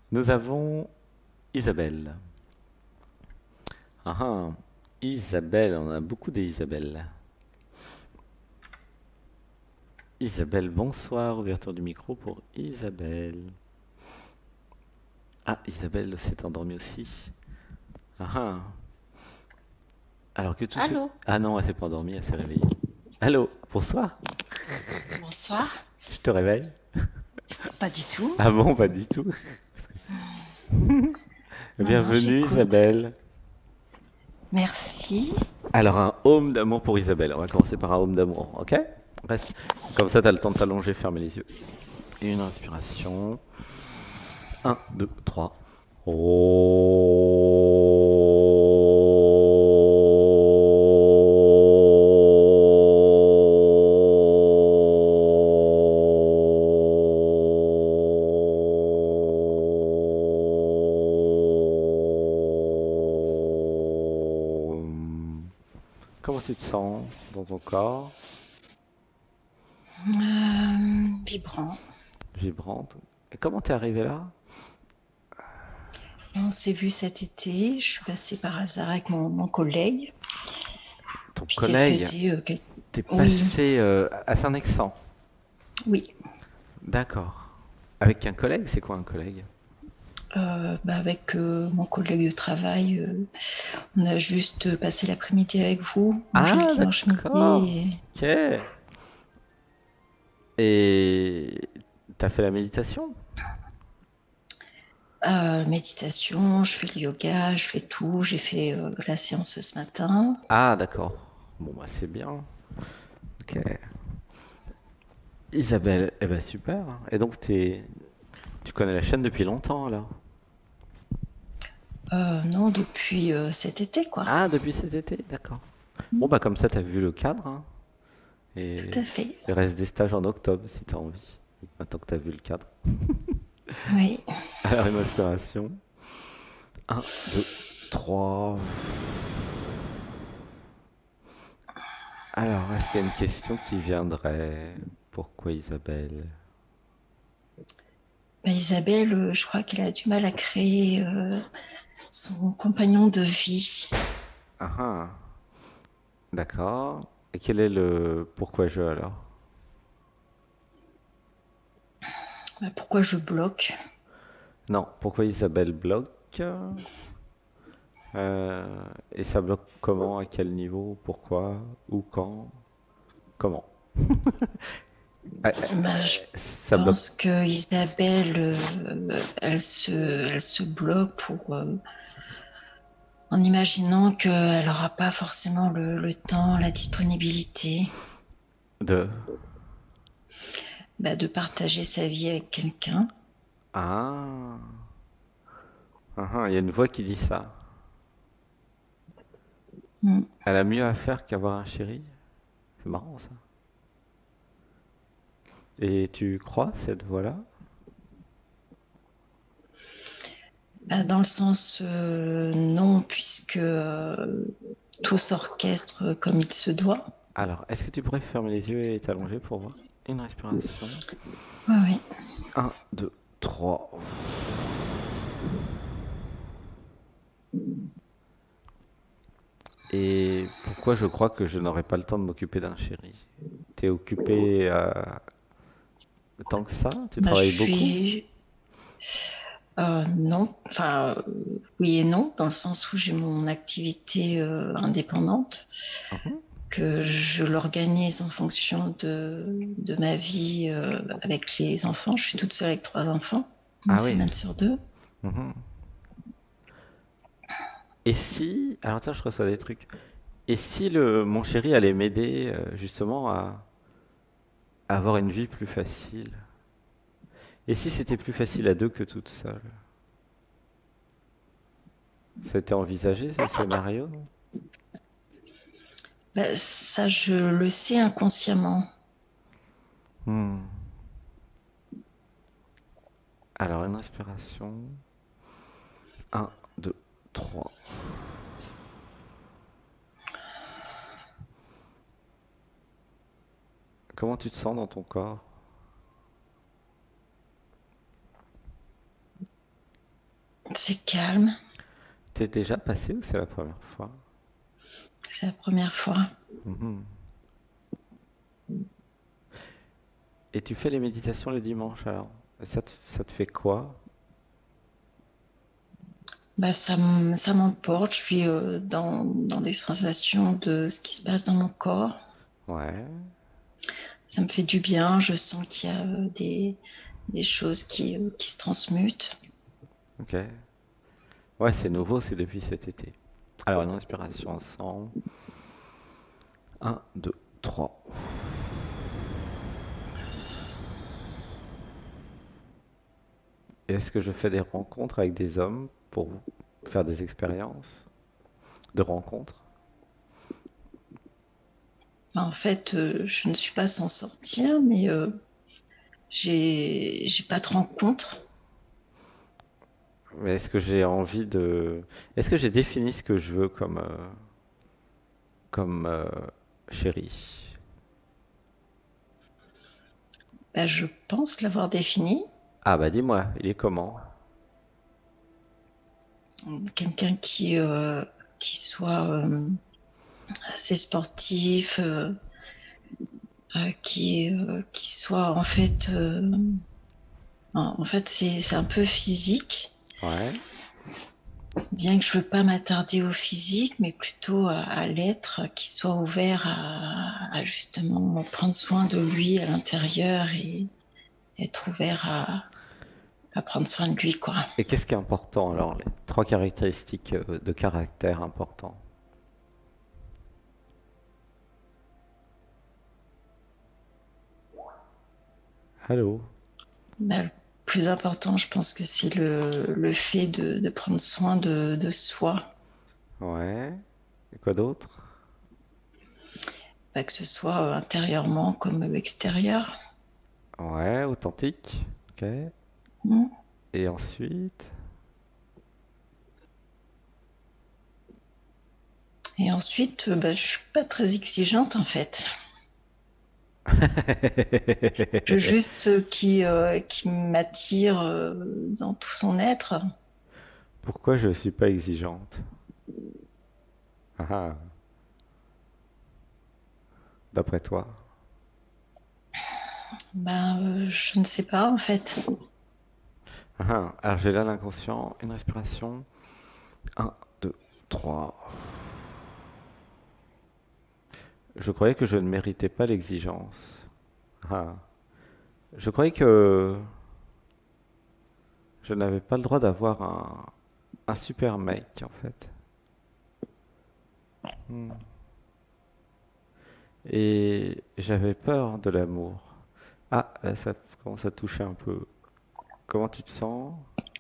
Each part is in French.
Nous avons Isabelle. Ah ah, Isabelle, on a beaucoup d'Isabelle. Isabelle, bonsoir. Ouverture du micro pour Isabelle. Ah, Isabelle s'est endormie aussi. Ah ah. Alors que tout ce... Allô, Ah non, elle s'est pas endormie, elle s'est réveillée. Allô, bonsoir. bonsoir. Je te réveille. Pas du tout. Ah bon, pas du tout. Non, non, Bienvenue j'écoute. Isabelle. Merci. Alors un home d'amour pour Isabelle. On va commencer par un home d'amour, ok? Reste. Comme ça, t'as le temps de t'allonger, fermer les yeux. Une inspiration. Un, 2, 3. Comment tu te sens dans ton corps? Vibrant. Vibrante. Et comment t'es arrivé là? On s'est vu cet été. Je suis passée par hasard avec mon collègue. Ton Puis ça collègue, faisait t'es Oui, passé à Saint-Nexan. oui. D'accord. Avec un collègue, c'est quoi un collègue? Avec mon collègue de travail, on a juste passé l'après-midi avec vous, mangé le Ah, dimanche d'accord. midi. Ok. Et t'as fait la méditation? Méditation, je fais le yoga, je fais tout. J'ai fait la séance ce matin. Ah, d'accord. Bon, bah, c'est bien. Ok. Isabelle, eh ben super. Et donc, tu connais la chaîne depuis longtemps, là? Non, depuis cet été, quoi. Ah, depuis cet été, d'accord. Bon, bah, comme ça, t'as vu le cadre, hein. Tout Et à fait. il reste des stages en octobre, si t'as envie. Maintenant que t'as vu le cadre. Oui. Alors, une inspiration. Un, 2, 3. Alors, est-ce qu'il y a une question qui viendrait? Pourquoi Isabelle? Mais Isabelle, je crois qu'elle a du mal à créer son compagnon de vie. Ah ah, d'accord. Et quel est le pourquoi je alors? Pourquoi je bloque? Non, pourquoi Isabelle bloque? Et ça bloque comment? À quel niveau? Pourquoi? Où? Quand? Comment? Ah, Je ça bloque. pense que Isabelle, elle se bloque en imaginant qu'elle n'aura pas forcément le temps, la disponibilité De. de partager sa vie avec quelqu'un. Ah, ah, ah, il y a une voix qui dit ça. Mm. Elle a mieux à faire qu'avoir un chéri. C'est marrant ça. Et tu crois cette voix-là? Dans le sens, non, puisque tout s'orchestre comme il se doit. Alors, est-ce que tu pourrais fermer les yeux et t'allonger pour voir? Une respiration. Oui, oui. Un, 2, 3. Et pourquoi je crois que je n'aurai pas le temps de m'occuper d'un chéri? T'es occupé tant que ça? Tu Je travailles beaucoup? suis non, enfin oui et non, dans le sens où j'ai mon activité indépendante, Mhm. que je l'organise en fonction de ma vie avec les enfants. Je suis toute seule avec 3 enfants, une Ah oui. semaine sur 2. Mhm. Et si... Alors tiens, je reçois des trucs. Et si mon chéri allait m'aider justement à avoir une vie plus facile? Et si c'était plus facile à deux que toute seule? Ça a été envisagé ce scénario, non? Ça, je le sais inconsciemment. Hmm. Alors une respiration. Un, 2, 3. Comment tu te sens dans ton corps? C'est calme. T'es déjà passé ou c'est la première fois? C'est la première fois. Mhm. Et tu fais les méditations le dimanche alors? Et ça te fait quoi? Bah, ça m'emporte. Je suis dans des sensations de ce qui se passe dans mon corps. Ouais, Ça me fait du bien. Je sens qu'il y a des choses qui se transmutent. ok. Ouais, c'est nouveau, c'est depuis cet été. Alors, une respiration ensemble. Un, 2, 3. Est-ce que je fais des rencontres avec des hommes pour faire des expériences de rencontres? Bah, en fait, je ne suis pas sans sortir, mais j'ai pas de rencontre. Mais est-ce que j'ai envie de... Est-ce que j'ai défini ce que je veux comme chérie? Bah, je pense l'avoir défini. Ah bah dis-moi, il est comment? Quelqu'un qui soit assez sportif, qui soit en fait c'est un peu physique, Ouais. bien que je ne veux pas m'attarder au physique, mais plutôt à l'être, qui soit ouvert à justement prendre soin de lui à l'intérieur et être ouvert à prendre soin de lui, quoi. Et qu'est-ce qui est important alors? Les trois caractéristiques de caractère importants. Allô? Bah, le plus important, je pense que c'est le fait de prendre soin de soi, Ouais. Et quoi d'autre? bah, que ce soit intérieurement comme extérieur. Ouais, authentique. Ok. Mm. Et ensuite? Et ensuite, bah, je suis pas très exigeante en fait. Je veux juste ce qui m'attire dans tout son être. Pourquoi je ne suis pas exigeante? Ah, ah, d'après toi? Bah, je ne sais pas en fait. Ah, ah. Alors j'ai là l'inconscient, une respiration. Un, 2, 3. Je croyais que je ne méritais pas l'exigence. Ah. Je croyais que je n'avais pas le droit d'avoir un super mec en fait. Hmm. Et j'avais peur de l'amour. Ah, là ça commence à toucher un peu. Comment tu te sens?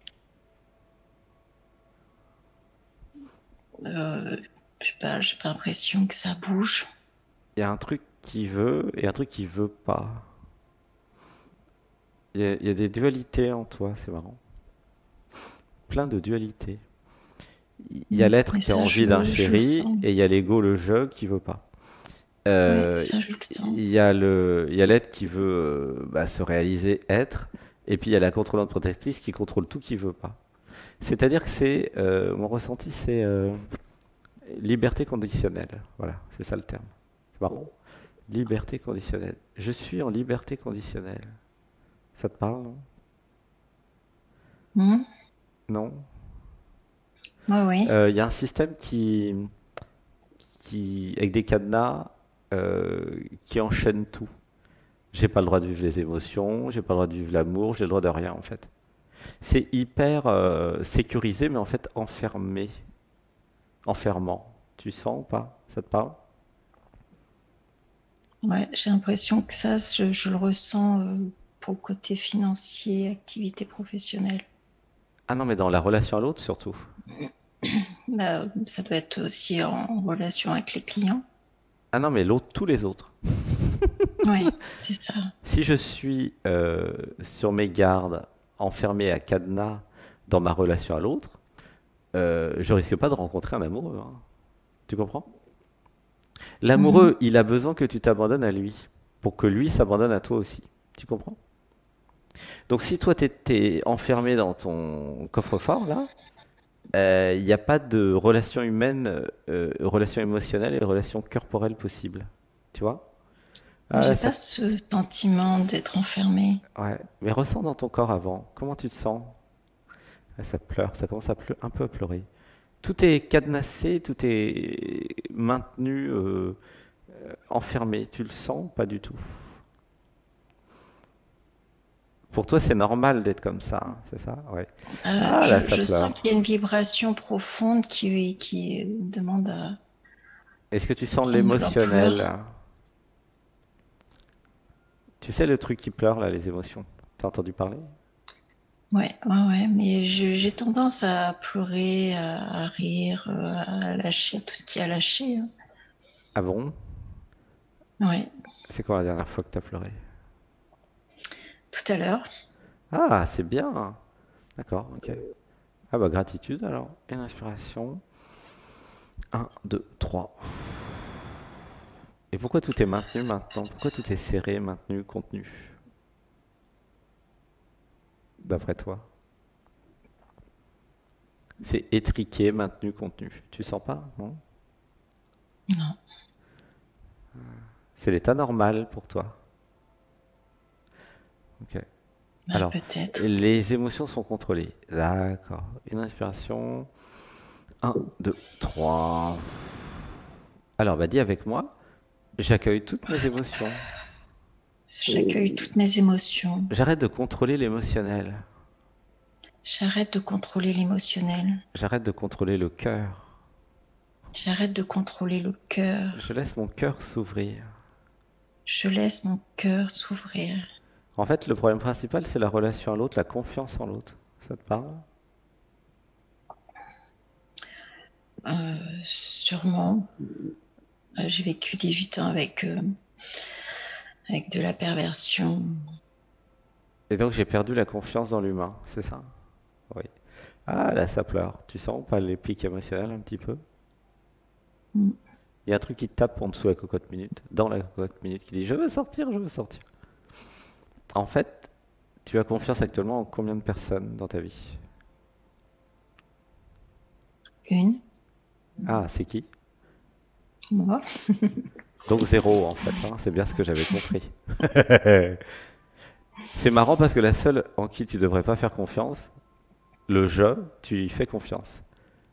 Euh, je sais pas, j'ai pas l'impression que ça bouge. Il y a un truc qui veut et un truc qui veut pas. Il y a des dualités en toi, c'est marrant. Plein de dualités. Il y a l'être Et qui a ça, envie d'un je le chéri sens. et il y a l'ego, le je, qui veut pas. Oui, Euh, ça, je le sens. il y a l'être qui veut se réaliser, être, et puis il y a la contrôlante protectrice qui contrôle tout qui veut pas. C'est-à-dire que c'est mon ressenti, c'est liberté conditionnelle. Voilà, c'est ça le terme. C'est marrant. Liberté conditionnelle. Je suis en liberté conditionnelle. Ça te parle, non? Mm. Non. Oui, oui. Il y a un système avec des cadenas qui enchaîne tout. J'ai pas le droit de vivre les émotions, j'ai pas le droit de vivre l'amour, j'ai le droit de rien en fait. C'est hyper sécurisé, mais en fait enfermé, enfermant. Tu sens ou pas? Ça te parle? Ouais, j'ai l'impression que ça, je le ressens pour le côté financier, activité professionnelle. Ah non, mais dans la relation à l'autre surtout. Bah, ça doit être aussi en relation avec les clients. Ah non, mais l'autre, tous les autres. Oui, c'est ça. Si je suis sur mes gardes, enfermé à cadenas dans ma relation à l'autre, je risque pas de rencontrer un amoureux, hein. Tu comprends? Mhm. L'amoureux, il a besoin que tu t'abandonnes à lui, pour que lui s'abandonne à toi aussi. Tu comprends? Donc si toi t'étais enfermé dans ton coffre-fort là, il n'y a pas de relation humaine, relation émotionnelle et relation corporelle possible. Tu vois? Ah J'ai ouais, ça, pas ce sentiment d'être enfermée. ouais. Mais ressens dans ton corps avant. Comment tu te sens? Ah, ça pleure, ça commence un peu à pleurer. Tout est cadenassé, tout est maintenu, enfermé. Tu le sens? Pas du tout. Pour toi, c'est normal d'être comme ça, hein, c'est ça? Ouais. Ah là, ça Je sens pleure. qu'il y a une vibration profonde qui demande à Est-ce que tu sens prendre de l'ampleur. l'émotionnel? Tu sais le truc qui pleure là, les émotions. T'as entendu parler? Ouais, ouais, ouais, mais j'ai tendance à pleurer, à rire, à lâcher tout ce qui a lâché, hein. Ah bon? Ouais, C'est quand la dernière fois que t'as pleuré? tout à l'heure. Ah, c'est bien. D'accord, ok. Ah bah gratitude alors. Une inspiration. Un, 2, 3. Et pourquoi tout est maintenu maintenant? Pourquoi tout est serré, maintenu, contenu? D'après toi? C'est étriqué, maintenu, contenu. Tu sens pas, non? Non, C'est l'état normal pour toi. Ok. bah, Alors, peut-être. les émotions sont contrôlées. D'accord. Une inspiration. Un, 2, 3. Alors, bah dis avec moi. J'accueille toutes mes émotions. J'accueille toutes mes émotions. J'arrête de contrôler l'émotionnel. J'arrête de contrôler l'émotionnel. J'arrête de contrôler le cœur. J'arrête de contrôler le cœur. Je laisse mon cœur s'ouvrir. Je laisse mon cœur s'ouvrir. En fait, le problème principal, c'est la relation à l'autre, la confiance en l'autre. Ça te parle? Sûrement, j'ai vécu 18 ans avec de la perversion. Et donc, j'ai perdu la confiance dans l'humain, c'est ça? Oui. Ah, là, ça pleure. Tu sens pas les pics émotionnels un petit peu? Mm. Il y a un truc qui te tape en dessous la cocotte minute, dans la cocotte minute, qui dit je veux sortir, je veux sortir. En fait, tu as confiance actuellement en combien de personnes dans ta vie? Une, Ah, c'est qui? moi. Donc zéro en fait, hein, c'est bien ce que j'avais compris. C'est marrant parce que la seule en qui tu devrais pas faire confiance, le je, tu y fais confiance.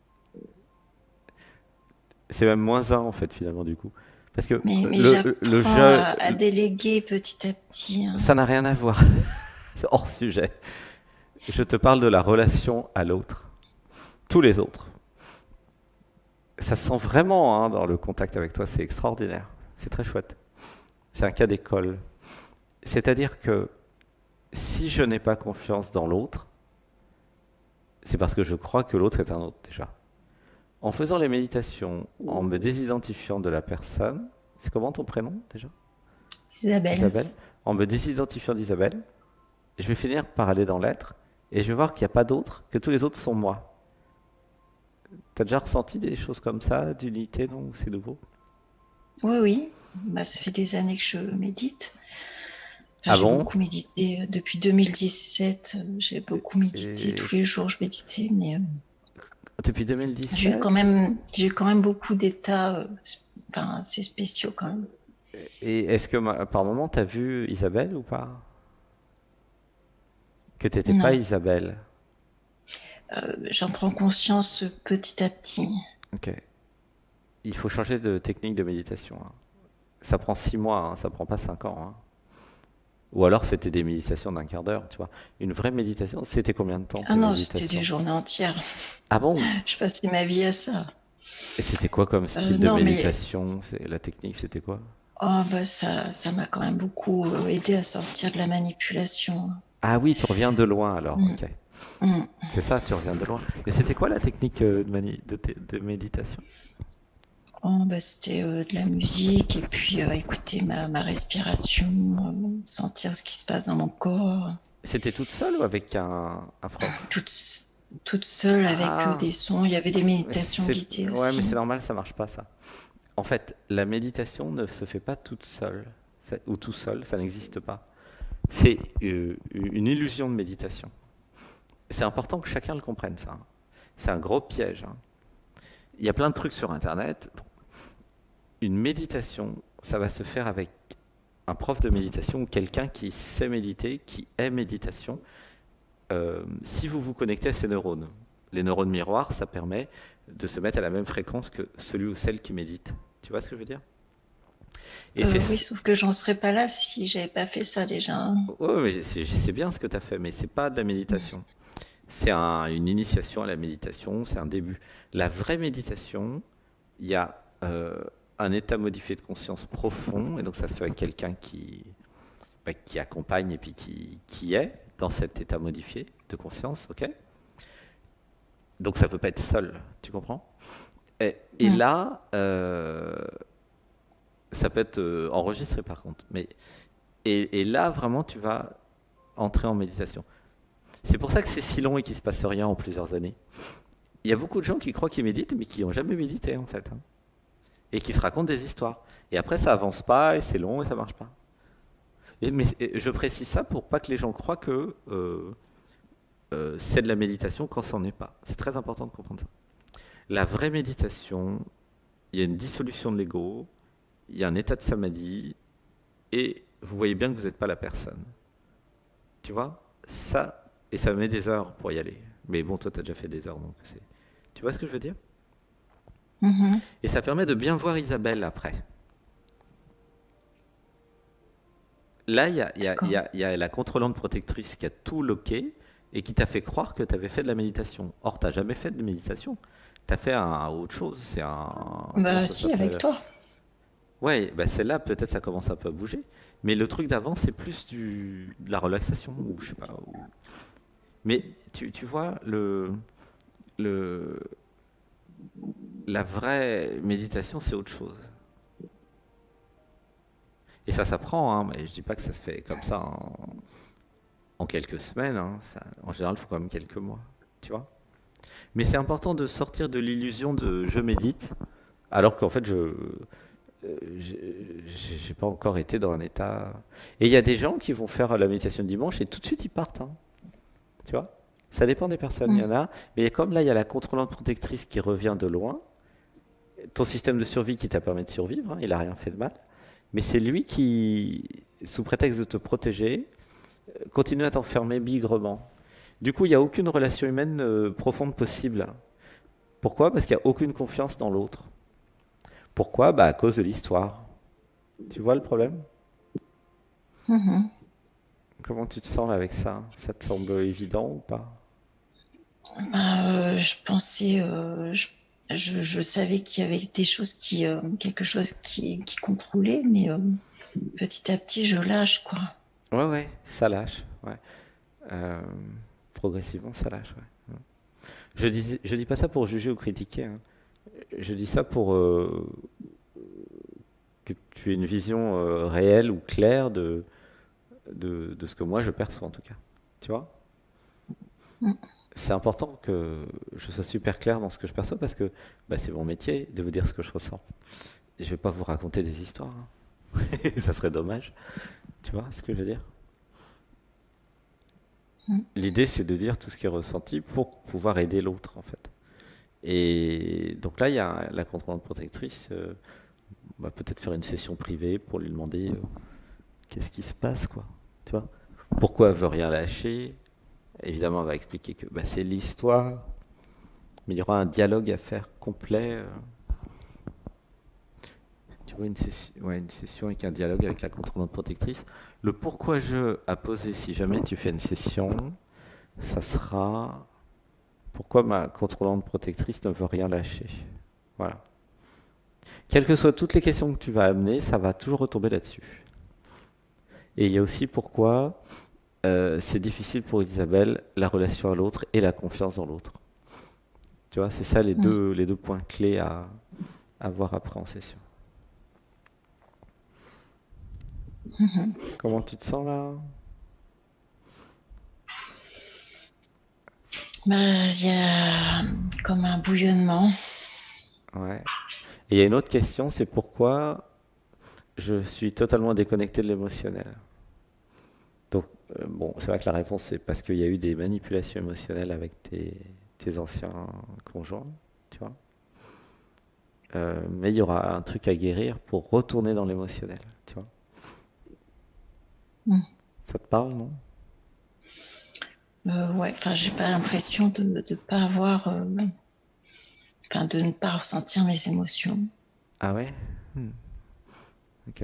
C'est même moins un en fait finalement du coup. Parce que Mais le j'apprends je, à déléguer petit à petit, hein. ça n'a rien à voir. C'est hors sujet. Je te parle de la relation à l'autre. Tous les autres. Ça se sent vraiment hein, dans le contact avec toi, c'est extraordinaire. C'est très chouette. C'est un cas d'école. C'est-à-dire que si je n'ai pas confiance dans l'autre, c'est parce que je crois que l'autre est un autre déjà. En faisant les méditations, en me désidentifiant de la personne, c'est comment ton prénom déjà? Isabelle. Isabelle. En me désidentifiant d'Isabelle, je vais finir par aller dans l'être et je vais voir qu'il n'y a pas d'autre, que tous les autres sont moi. T'as déjà ressenti des choses comme ça, d'unité, non? Ou c'est nouveau? Oui, oui. Bah, ça fait des années que je médite. Enfin, Ah j'ai bon? beaucoup médité depuis 2017. J'ai beaucoup médité. Et Tous les jours, je méditais. Mais depuis j'ai eu quand même beaucoup d'états enfin, assez spéciaux quand même. Et est-ce que par moment t'as vu Isabelle ou pas? Que t'étais pas Non, Isabelle. j'en prends conscience petit à petit. Ok. Il faut changer de technique de méditation, hein. Ça prend 6 mois, hein, ça prend pas 5 ans, hein. Ou alors c'était des méditations d'un quart d'heure, tu vois. Une vraie méditation, c'était combien de temps Ah tes non, c'était des méditations? journées entières. Ah bon? Je passais ma vie à ça. Et c'était quoi comme style de Non, mais méditation? La technique, c'était quoi? oh, bah, ça m'a quand même beaucoup aidé à sortir de la manipulation. Ah oui, tu reviens de loin alors, Mm, ok. mm. C'est ça, tu reviens de loin. Et c'était quoi la technique de méditation? Oh, bah, c'était de la musique et puis écouter ma respiration, sentir ce qui se passe dans mon corps, C'était toute seule ou avec un prof? toute, toute seule avec Ah, des sons. Il y avait des méditations guidées ouais, mais c'est aussi. normal, ça marche pas ça. En fait, la méditation ne se fait pas toute seule, ou tout seul, ça n'existe pas. C'est une illusion de méditation. C'est important que chacun le comprenne, ça, hein. C'est un gros piège, hein. Il y a plein de trucs sur Internet. Une méditation, ça va se faire avec un prof de méditation ou quelqu'un qui sait méditer, qui est méditation. Si vous vous connectez à ces neurones, les neurones miroirs, ça permet de se mettre à la même fréquence que celui ou celle qui médite. Tu vois ce que je veux dire? Et Oui, sauf que j'en serais pas là si j'avais pas fait ça déjà, hein. ouais, mais c'est bien ce que tu as fait, mais c'est pas de la méditation. C'est une initiation à la méditation, c'est un début. La vraie méditation, il y a un état modifié de conscience profond, et donc ça se fait avec quelqu'un qui accompagne et puis qui est dans cet état modifié de conscience, ok? Donc ça peut pas être seul, tu comprends? Et Mm. là, ça peut être enregistré par contre. Et là, vraiment, tu vas entrer en méditation. C'est pour ça que c'est si long et qu'il ne se passe rien en plusieurs années. Il y a beaucoup de gens qui croient qu'ils méditent, mais qui n'ont jamais médité en fait, hein. Et qui se racontent des histoires. Et après, ça avance pas, et c'est long, et ça marche pas. Mais je précise ça pour pas que les gens croient que c'est de la méditation quand c'en est pas. C'est très important de comprendre ça. La vraie méditation, il y a une dissolution de l'ego, il y a un état de samadhi, et vous voyez bien que vous n'êtes pas la personne. Tu vois? Ça, et ça met des heures pour y aller. Mais bon, toi, tu as déjà fait des heures, donc c'est... Tu vois ce que je veux dire? Mhm. Et ça permet de bien voir Isabelle après. Là, D'accord. il y a la contrôlante protectrice qui a tout loqué et qui t'a fait croire que tu avais fait de la méditation. Or, tu n'as jamais fait de méditation. Tu as fait autre chose. C'est un... Comment Bah ça si, avec s'appelle? toi. Ouais, bah celle-là, peut-être ça commence un peu à bouger. Mais le truc d'avant, c'est plus de la relaxation, ou je sais pas. Mais tu vois, le, la vraie méditation, c'est autre chose. Et ça s'apprend, hein, mais je dis pas que ça se fait comme ça en quelques semaines, hein. En général, il faut quand même quelques mois, tu vois. Mais c'est important de sortir de l'illusion de je médite, alors qu'en fait, j'ai pas encore été dans un état. Et il y a des gens qui vont faire la méditation de dimanche et tout de suite ils partent, hein, tu vois. Ça dépend des personnes, il y Mm. en a. Mais comme là, il y a la contrôlante protectrice qui revient de loin, ton système de survie qui t'a permis de survivre, hein, il a rien fait de mal. Mais c'est lui qui, sous prétexte de te protéger, continue à t'enfermer bigrement. Du coup, il n'y a aucune relation humaine profonde possible. Pourquoi? Parce qu'il n'y a aucune confiance dans l'autre. Pourquoi? Bah, à cause de l'histoire. Tu vois le problème? Mhm. Comment tu te sens là avec ça? Ça te semble évident ou pas? Bah, je pensais, je savais qu'il y avait des choses quelque chose qui contrôlait, mais petit à petit, je lâche, quoi. Ouais, ouais, ça lâche. Ouais. Euh, progressivement, ça lâche. Ouais. Je dis pas ça pour juger ou critiquer, hein. Je dis ça pour que tu aies une vision réelle ou claire de ce que moi je perçois en tout cas. Tu vois? Mm. C'est important que je sois super clair dans ce que je perçois parce que bah, c'est mon métier de vous dire ce que je ressens. Et je vais pas vous raconter des histoires, hein. Ça serait dommage. Tu vois ce que je veux dire? Mm. L'idée c'est de dire tout ce qui est ressenti pour pouvoir aider l'autre en fait. Et donc là, il y a la contrôlante protectrice, on va peut-être faire une session privée pour lui demander qu'est-ce qui se passe, quoi. Tu vois? Pourquoi elle veut rien lâcher? Évidemment, on va expliquer que bah, c'est l'histoire, mais il y aura un dialogue à faire complet. Tu vois, ouais, une session avec un dialogue avec la contrôlante protectrice. Le pourquoi je à poser si jamais tu fais une session, ça sera pourquoi ma contrôlante protectrice ne veut rien lâcher. Voilà. Quelles que soient toutes les questions que tu vas amener, ça va toujours retomber là-dessus. Et il y a aussi pourquoi c'est difficile pour Isabelle la relation à l'autre et la confiance dans l'autre. Tu vois, c'est ça Mm. les deux points clés à voir après en session. Mhm. Comment tu te sens là? Bah, il y a comme un bouillonnement. Ouais. Et il y a une autre question, c'est pourquoi je suis totalement déconnecté de l'émotionnel. Donc, bon, c'est vrai que la réponse, c'est parce qu'il y a eu des manipulations émotionnelles avec tes anciens conjoints, tu vois. Mais il y aura un truc à guérir pour retourner dans l'émotionnel, tu vois. Mm. Ça te parle, non? Ouais, enfin, j'ai pas l'impression de pas avoir, enfin, de ne pas ressentir mes émotions. Ah ouais? Ok.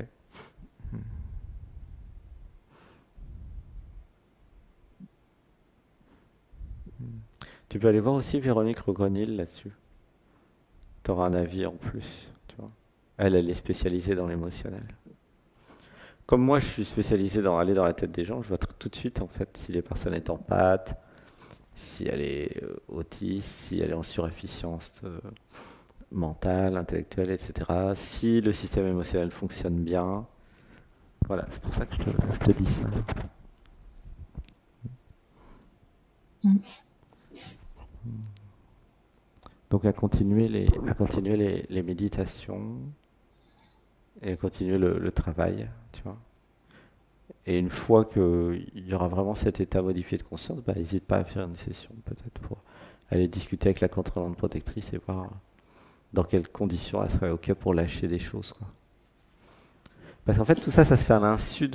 Tu peux aller voir aussi Véronique Rogronil là-dessus. Tu auras un avis en plus, tu vois. Elle est spécialisée dans l'émotionnel. Comme moi, je suis spécialisé dans aller dans la tête des gens, je vois tout de suite en fait si les personnes sont empathes, si elle est autiste, si elle est en surefficience mentale, intellectuelle, etc. Si le système émotionnel fonctionne bien. Voilà, c'est pour ça que je te dis ça. Mm. Donc à continuer les méditations et à continuer le travail, tu vois. Et une fois qu'il y aura vraiment cet état modifié de conscience, bah, n'hésite pas à faire une session peut-être pour aller discuter avec la contrôlante protectrice et voir dans quelles conditions elle serait OK pour lâcher des choses, quoi. Parce qu'en fait, tout ça, ça se fait à l'insu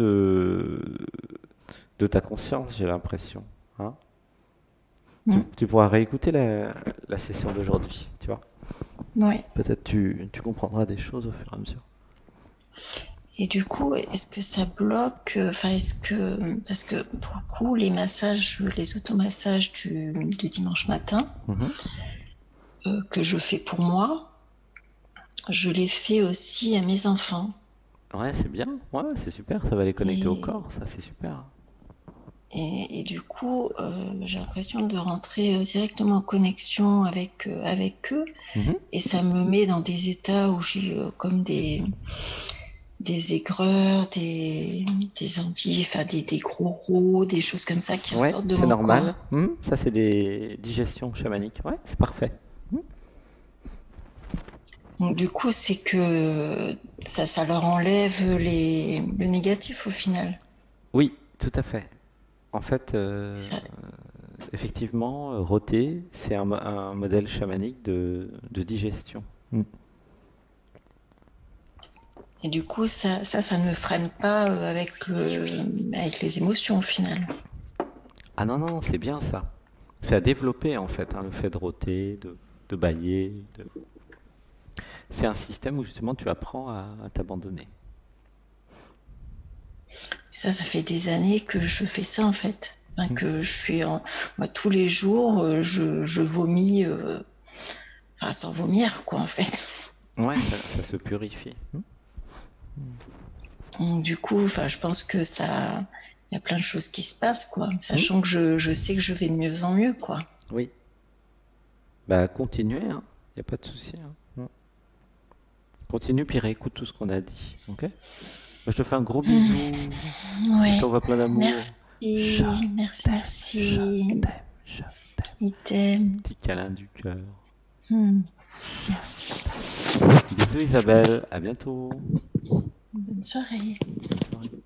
de ta conscience, j'ai l'impression. Hein. Mm. Tu pourras réécouter la session d'aujourd'hui, tu vois. Ouais. Peut-être tu comprendras des choses au fur et à mesure. Et du coup, est-ce que ça bloque, enfin, est-ce que, parce que pour le coup, les massages, les automassages du dimanche matin, Mhm. que je fais pour moi, je les fais aussi à mes enfants. Ouais, c'est bien. Ouais, c'est super. Ça va les connecter au Et, corps. Ça, c'est super. et du coup, j'ai l'impression de rentrer directement en connexion avec eux. Mhm. Et ça me met dans des états où j'ai comme des aigreurs, des envies, enfin des gros rots, des choses comme ça qui Ouais, ressortent de c'est mon normal. corps. Ça, c'est des digestions chamaniques. Ouais, c'est parfait. Mhm. Donc du coup, c'est que ça leur enlève le négatif au final. Oui, tout à fait. En fait, Ça, effectivement, rôter, c'est un modèle chamanique de digestion. Mm. et du coup, ça ne me freine pas avec les émotions au final. Ah non, non, c'est bien ça. C'est à développer en fait, hein, le fait de rôter, de bâiller. C'est un système où justement tu apprends à t'abandonner. Ça fait des années que je fais ça en fait. Enfin, Mm. que je fais moi, tous les jours, je vomis, enfin sans vomir quoi en fait. Ouais, ça se purifie. Donc, du coup, enfin, je pense que ça, il y a plein de choses qui se passent quoi, Mm. sachant que je sais que je vais de mieux en mieux quoi. Oui. Bah, continuez, hein. Y a pas de souci. Hein. Continue, puis réécoute tout ce qu'on a dit. Ok? Bah, je te fais un gros bisou. Je Ouais, t'envoie plein d'amour. Je merci, merci, t'aime, je merci. t'aime, je t'aime. Idem. Petit câlin du cœur. Merci. Bisous Isabelle, à bientôt. Bonne soirée. Bonne soirée.